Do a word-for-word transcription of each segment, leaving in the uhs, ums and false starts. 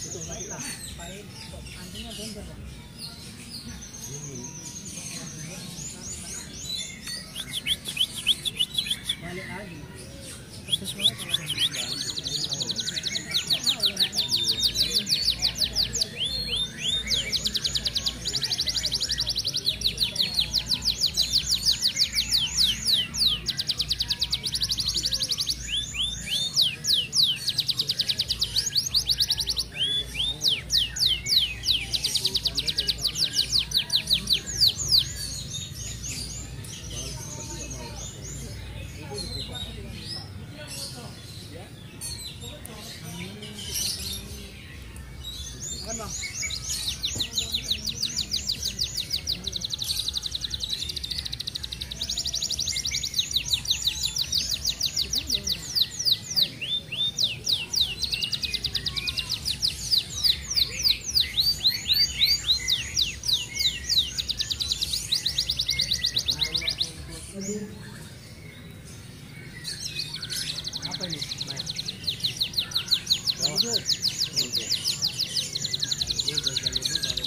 Apa ini? Naik. Oh. Itu. Itu. Itu bagian itu baru.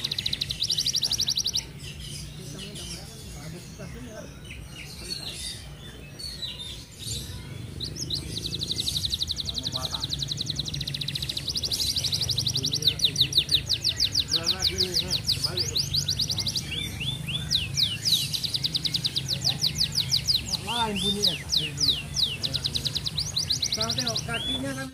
Ada stasiunnya. Anu mata. Bunyinya kayak gitu sih. Berapa gini, ha? Kembali tuh. Lain bunyinya. Ini dulu. Kalau tengok kakinya kan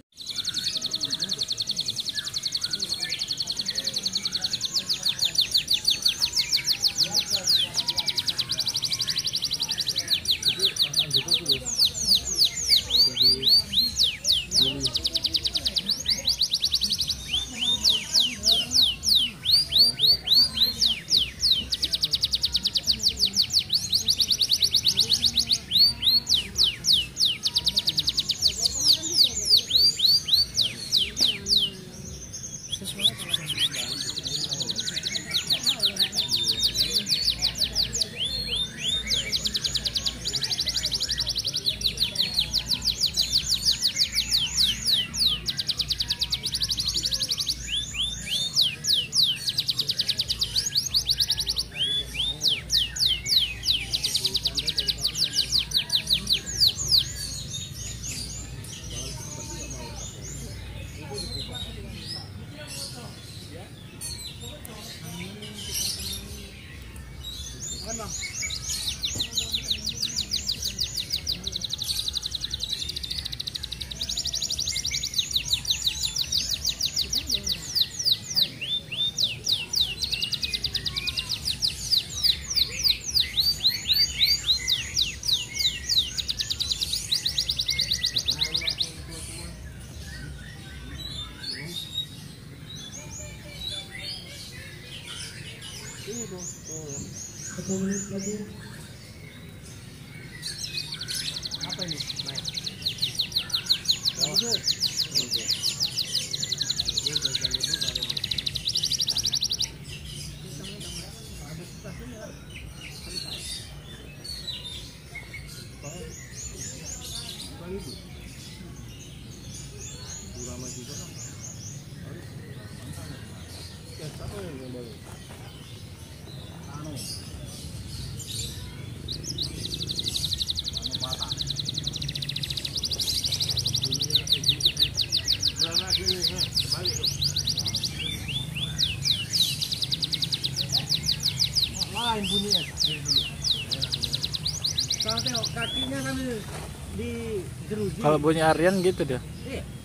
sepuluh menit lagi. Apa ini? Naik. Oh. Itu. Itu. Itu bagian itu baru. Ada stasiunnya. Oh. Bukan itu. Lama juga kan. Ya, apa yang baru? Anu. Anu mata. Bunyinya kayak gitu sih. Berapa gini, ha? Kembali tuh. Lain bunyinya. Ini dulu. Kalau tengok kakinya kan di jeruji. Kalau bunyi Aryan gitu dia. Iya.